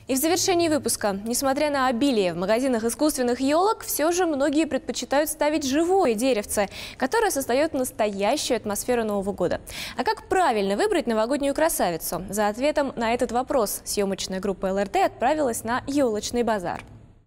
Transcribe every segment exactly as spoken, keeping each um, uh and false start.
И в завершении выпуска, несмотря на обилие в магазинах искусственных елок, все же многие предпочитают ставить живое деревце, которое создает настоящую атмосферу Нового года. А как правильно выбрать новогоднюю красавицу? За ответом на этот вопрос съемочная группа эл эр тэ отправилась на елочный базар.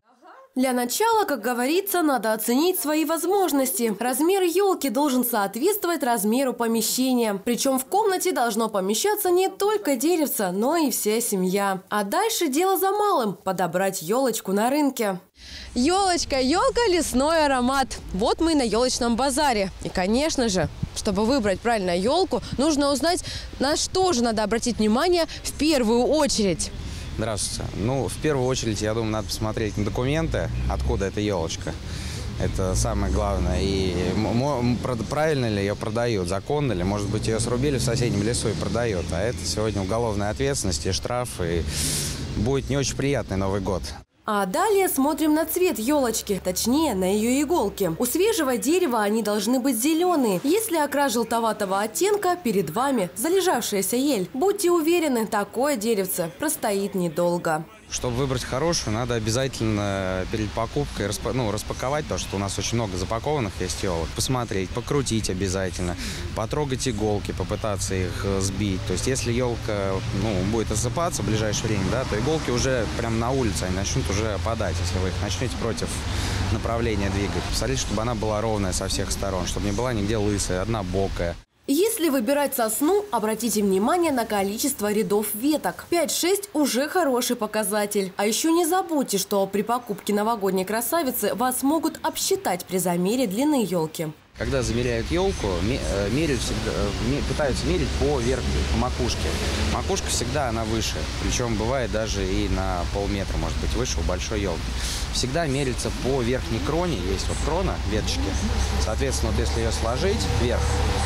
Для начала, как говорится, надо оценить свои возможности. Размер елки должен соответствовать размеру помещения. Причем в комнате должно помещаться не только деревце, но и вся семья. А дальше дело за малым – подобрать елочку на рынке. Елочка, елка, лесной аромат. Вот мы и на елочном базаре. И, конечно же, чтобы выбрать правильно елку, нужно узнать, на что же надо обратить внимание в первую очередь. Здравствуйте. Ну, в первую очередь, я думаю, надо посмотреть на документы, откуда эта елочка. Это самое главное. И правильно ли ее продают, законно ли. Может быть, ее срубили в соседнем лесу и продают. А это сегодня уголовная ответственность и штраф. И будет не очень приятный Новый год. А далее смотрим на цвет елочки, точнее на ее иголки. У свежего дерева они должны быть зеленые. Если окрас желтоватого оттенка, перед вами залежавшаяся ель. Будьте уверены, такое деревце простоит недолго. Чтобы выбрать хорошую, надо обязательно перед покупкой распа ну, распаковать то, что у нас очень много запакованных есть елок. Посмотреть, покрутить обязательно, потрогать иголки, попытаться их сбить. То есть если елка ну, будет осыпаться в ближайшее время, да, то иголки уже прямо на улице они начнут уже опадать, если вы их начнете против направления двигать. Посмотрите, чтобы она была ровная со всех сторон, чтобы не была нигде лысая, однобокая. Если выбирать сосну, обратите внимание на количество рядов веток. пять-шесть уже хороший показатель. А еще не забудьте, что при покупке новогодней красавицы вас могут обсчитать при замере длины елки. Когда замеряют елку, меряют всегда, пытаются мерить по верхней, по макушке. Макушка всегда она выше, причем бывает даже и на полметра, может быть, выше у большой елки. Всегда меряется по верхней кроне, есть вот крона, веточки. Соответственно, вот если ее сложить вверх,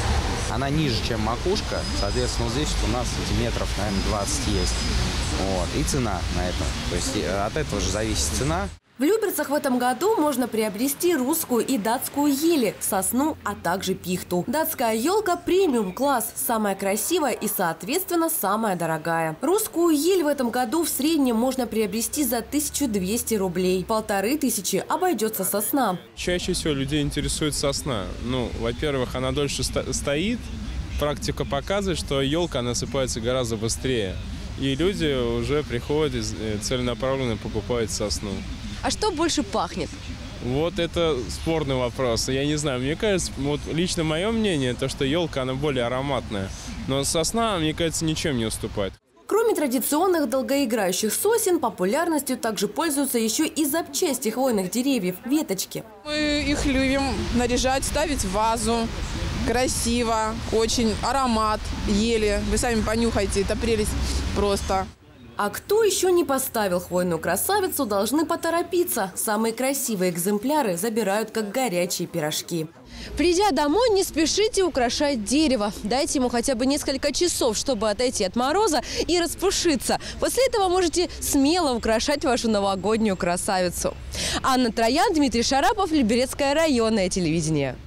она ниже, чем макушка, соответственно, вот здесь у нас сантиметров, наверное, двадцать есть. Вот. И цена на это. То есть от этого же зависит цена. В Люберцах в этом году можно приобрести русскую и датскую ели, сосну, а также пихту. Датская елка премиум-класс, самая красивая и, соответственно, самая дорогая. Русскую ель в этом году в среднем можно приобрести за тысячу двести рублей. Полторы тысячи обойдется сосна. Чаще всего людей интересует сосна. Ну, во-первых, она дольше сто стоит. Практика показывает, что елка насыпается гораздо быстрее. И люди уже приходят и целенаправленно покупают сосну. А что больше пахнет? Вот это спорный вопрос. Я не знаю, мне кажется, вот лично мое мнение, то, что елка, она более ароматная. Но сосна, мне кажется, ничем не уступает. Кроме традиционных долгоиграющих сосен, популярностью также пользуются еще и запчасти хвойных деревьев – веточки. Мы их любим наряжать, ставить в вазу. Красиво, очень аромат ели. Вы сами понюхайте, это прелесть просто. А кто еще не поставил хвойную красавицу, должны поторопиться. Самые красивые экземпляры забирают как горячие пирожки. Придя домой, не спешите украшать дерево. Дайте ему хотя бы несколько часов, чтобы отойти от мороза и распушиться. После этого можете смело украшать вашу новогоднюю красавицу. Анна Троян, Дмитрий Шарапов, Люберецкое районное телевидение.